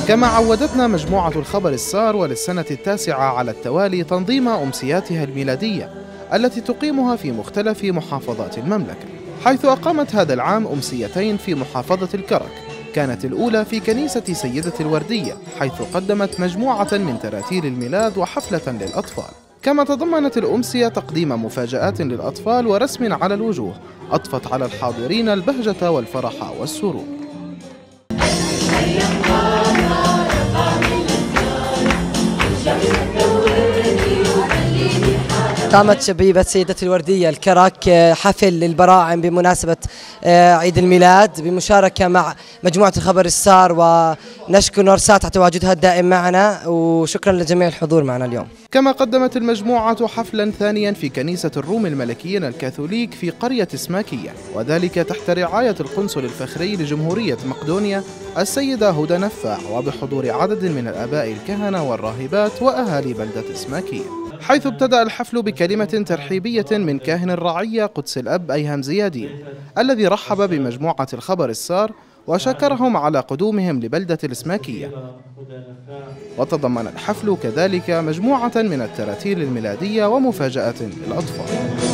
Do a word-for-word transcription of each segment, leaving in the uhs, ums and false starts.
كما عودتنا مجموعة الخبر السار وللسنة التاسعة على التوالي تنظيم أمسياتها الميلادية التي تقيمها في مختلف محافظات المملكة، حيث أقامت هذا العام أمسيتين في محافظة الكرك. كانت الأولى في كنيسة سيدة الوردية، حيث قدمت مجموعة من تراتيل الميلاد وحفلة للأطفال. كما تضمنت الأمسية تقديم مفاجآت للأطفال ورسم على الوجوه أضفت على الحاضرين البهجة والفرح والسرور. قامت شبيبة سيدة الوردية الكرك حفل للبراعم بمناسبة عيد الميلاد بمشاركة مع مجموعة الخبر السار، ونشكر نورسات على تواجدها الدائم معنا، وشكرا لجميع الحضور معنا اليوم. كما قدمت المجموعة حفلا ثانيا في كنيسة الروم الملكيين الكاثوليك في قرية سماكية، وذلك تحت رعاية القنصل الفخري لجمهورية مقدونيا السيدة هدى نفاع، وبحضور عدد من الآباء الكهنة والراهبات وأهالي بلدة سماكية، حيث ابتدأ الحفل بكلمة ترحيبية من كاهن الرعية قدس الأب أيهم زيادين، الذي رحب بمجموعة الخبر السار وشكرهم على قدومهم لبلدة السماكية. وتضمن الحفل كذلك مجموعة من التراتيل الميلادية ومفاجآت للأطفال.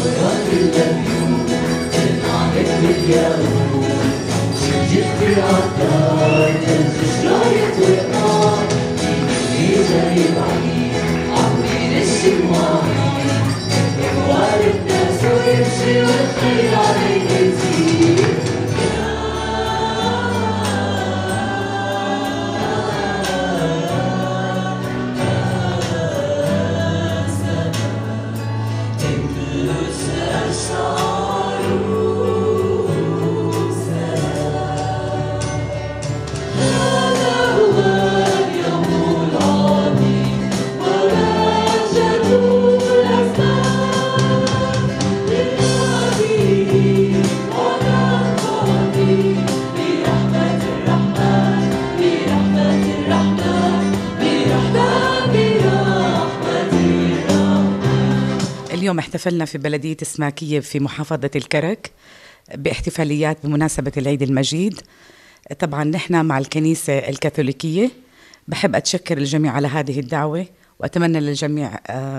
اليوم احتفلنا في بلدية سماكية في محافظة الكرك باحتفاليات بمناسبة العيد المجيد. طبعا نحن مع الكنيسة الكاثوليكية. بحب أتشكر الجميع على هذه الدعوة، وأتمنى للجميع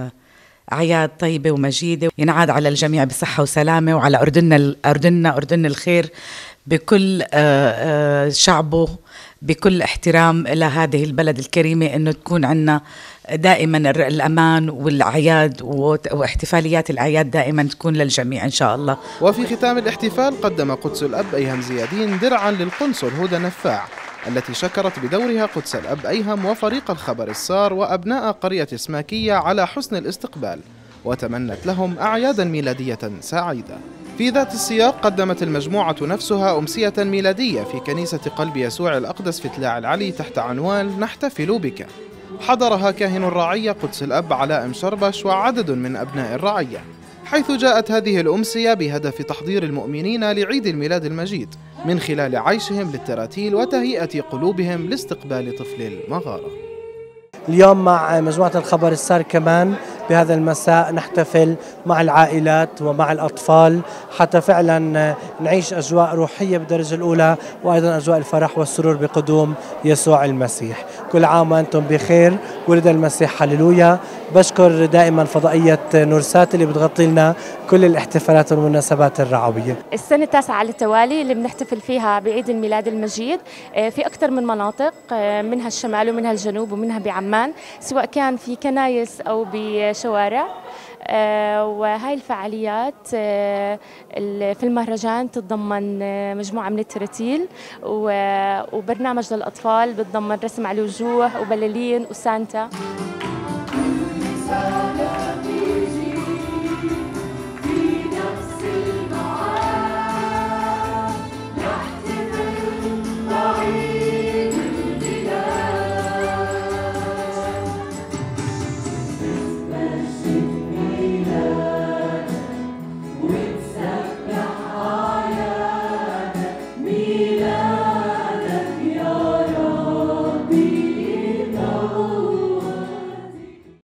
أعياد طيبة ومجيدة ينعاد على الجميع بصحة وسلامة، وعلى أردننا أردننا أردن الخير بكل شعبه، بكل احترام إلى هذه البلد الكريمة، إنه تكون عنا دائما الأمان والأعياد واحتفاليات الأعياد دائما تكون للجميع إن شاء الله. وفي ختام الاحتفال قدم قدس الأب أيهم زيادين درعا للقنصل هدى نفاع، التي شكرت بدورها قدس الأب أيهم وفريق الخبر السار وأبناء قرية سماكية على حسن الاستقبال، وتمنت لهم أعيادا ميلادية سعيدة. في ذات السياق قدمت المجموعة نفسها أمسية ميلادية في كنيسة قلب يسوع الأقدس في تلاع العلي تحت عنوان نحتفل بك. حضرها كاهن الرعية قدس الأب علاء مشربش وعدد من أبناء الرعية، حيث جاءت هذه الأمسية بهدف تحضير المؤمنين لعيد الميلاد المجيد من خلال عيشهم للتراتيل وتهيئة قلوبهم لاستقبال طفل المغارة. اليوم مع مجموعة الخبر السار كمان بهذا المساء نحتفل مع العائلات ومع الأطفال حتى فعلا نعيش أجواء روحية بالدرجة الأولى، وأيضا أجواء الفرح والسرور بقدوم يسوع المسيح. كل عام وأنتم بخير، ولد المسيح هللويا. بشكر دائما فضائية نورسات اللي بتغطي لنا كل الاحتفالات والمناسبات الرعوية. السنة التاسعة على التوالي اللي بنحتفل فيها بعيد الميلاد المجيد في أكثر من مناطق، منها الشمال ومنها الجنوب ومنها بعمان، سواء كان في كنايس أو بشوارع. وهاي الفعاليات في المهرجان تتضمن مجموعة من التراتيل وبرنامج للأطفال بتضمن رسم على الوجوه وبلالين وسانتا.